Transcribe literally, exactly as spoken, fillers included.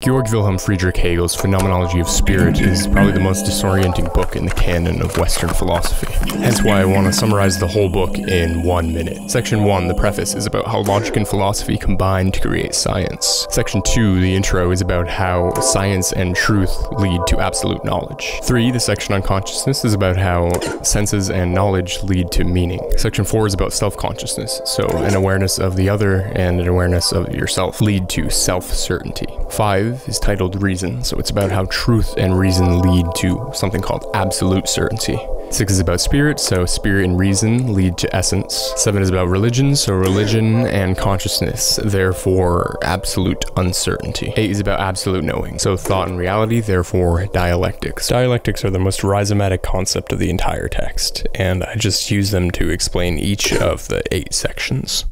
Georg Wilhelm Friedrich Hegel's Phenomenology of Spirit is probably the most disorienting book in the canon of Western philosophy. Hence why I want to summarize the whole book in one minute. Section one, the preface, is about how logic and philosophy combine to create science. Section two, the intro, is about how science and truth lead to absolute knowledge. three, the section on consciousness, is about how senses and knowledge lead to meaning. Section four is about self-consciousness, so an awareness of the other and an awareness of yourself lead to self-certainty. five is titled Reason, so it's about how truth and reason lead to something called absolute certainty. six is about spirit, so spirit and reason lead to essence. seven is about religion, so religion and consciousness, therefore absolute uncertainty. eight is about absolute knowing, so thought and reality, therefore dialectics. Dialectics are the most rhizomatic concept of the entire text, and I just use them to explain each of the eight sections.